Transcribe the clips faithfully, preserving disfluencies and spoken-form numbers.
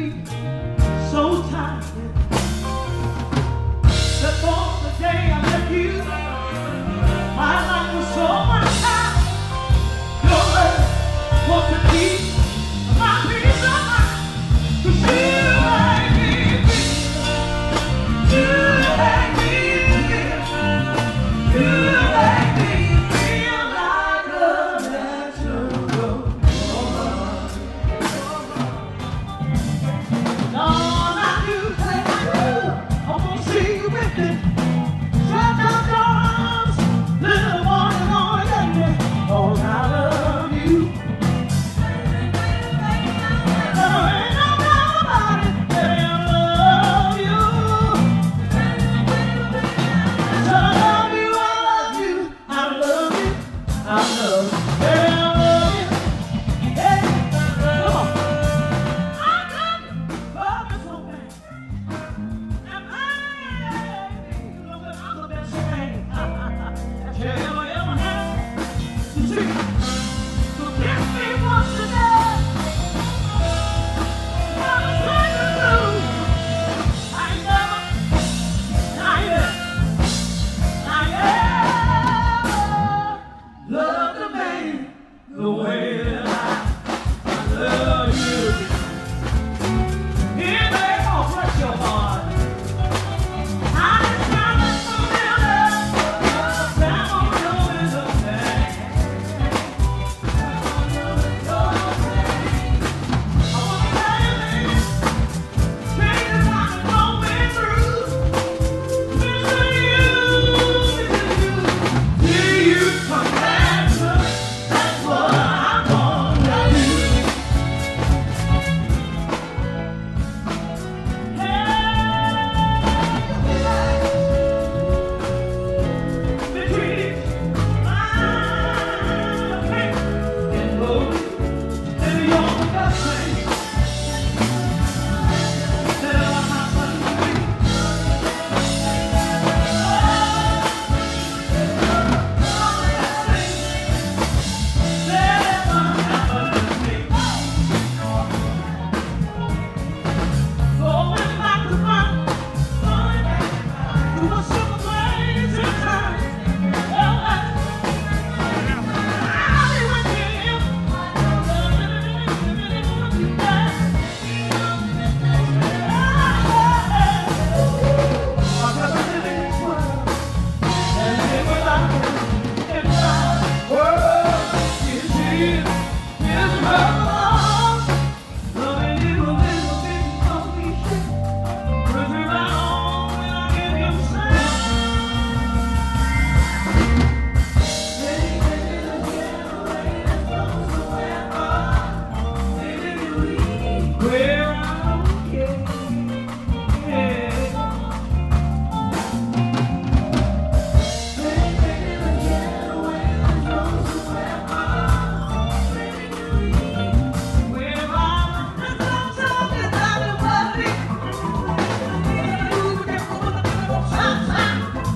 so tired that for the day I met you, my life was so much higher. Your love was to keep my peace of mind. 'Cause you make me feel, you make me feel, you make me feel like a natural woman. All I do, I do, I wanna see you with me. Stretch out your arms, little one, and all let me. Oh, I love you. There ain't no doubt about it, baby, I love you. So I love you, I love you, I love you, I love you, baby, I love you. Hey, come on. I love you, love you so bad. And I, you know that I'm the best thing that you ever, ever had. You see, so kiss me once today. What a thing to do. I ain't never, not yet, not yet loved a man the way that I, I love you. It may gonna break your heart. I just gotta feel it. That won't do is a thing. That won't do is a thing. I wanna tell you this. Things I've been going through. Missing you, missing you. Till you come back to me. That's what I'm gonna do. Between my pain and glory, and you're the best thing that ever happened to me. Going back to front, through the simple ways and times. Well, that's how they went to him. You back. I got to live in this world and live without inside world. It's here, it's love. Loving you a little bit of me. Brings me right on when I hear you sing. Baby, baby, get away and go somewhere far. Baby, you leave where I don't care. Baby, baby, get away and go somewhere far. Baby, you leave where I don't care. Something about your body. You get over the top, top.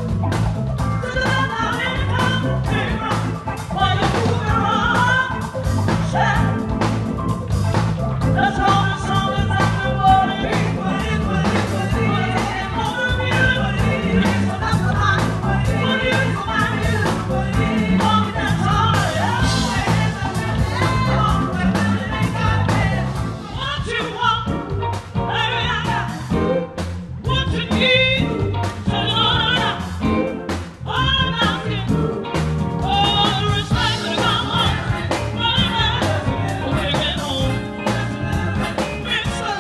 While you're moving around, shout. That's all the song is after what it is, what it is, what it is, what it is. What it is, what it is, that's what I do. What it is, what I do, what it is. Oh, that's all I am. What you want, baby, I got. What you need, so Lord, I got. All about you. All the respect that I got, right now. When you get home, mix up.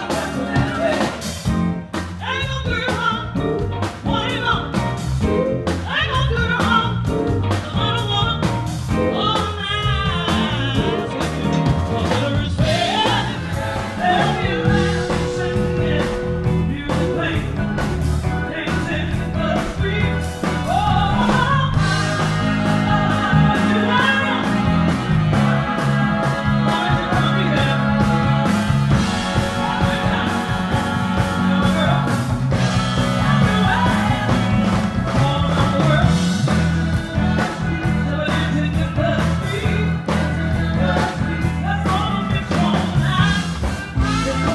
Ain't no good wrong. What you know? Ain't no good wrong. I don't wanna all night. A little respect. Tell me around, singing, music playing, dancing in the street. Oh, you know, boys, you gonna be there. Girl, all around the world. So dancing in the street, that's all it's on now. There's nothing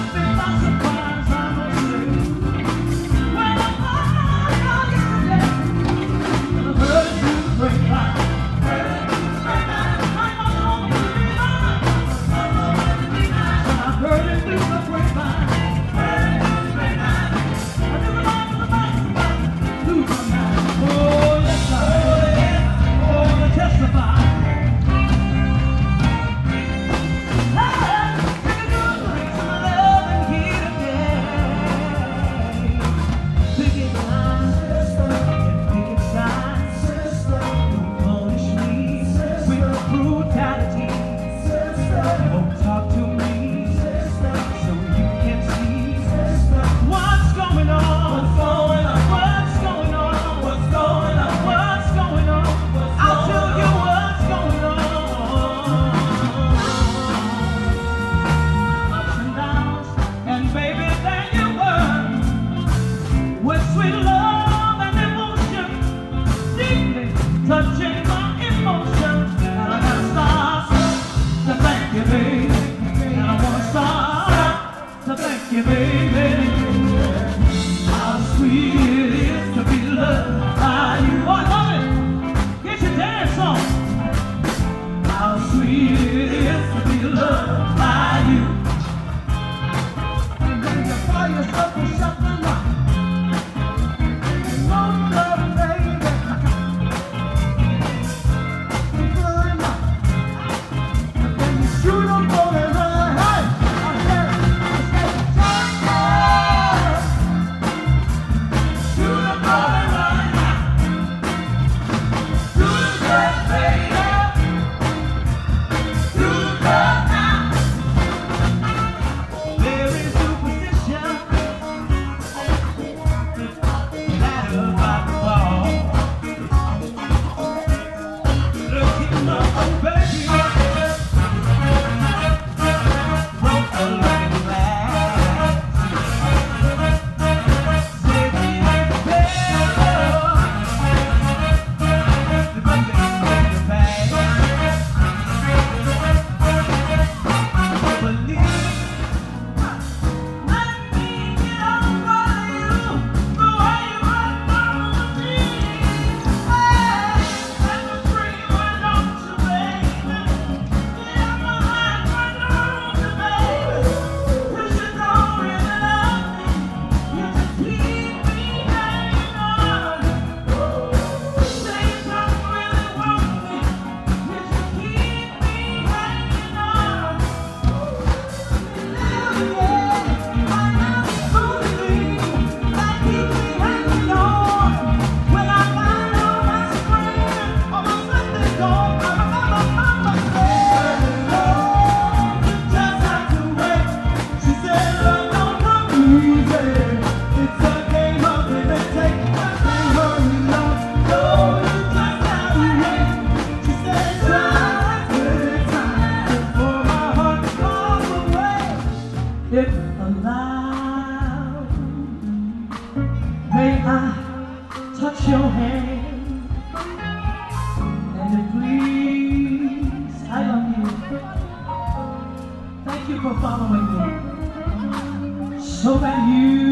so that you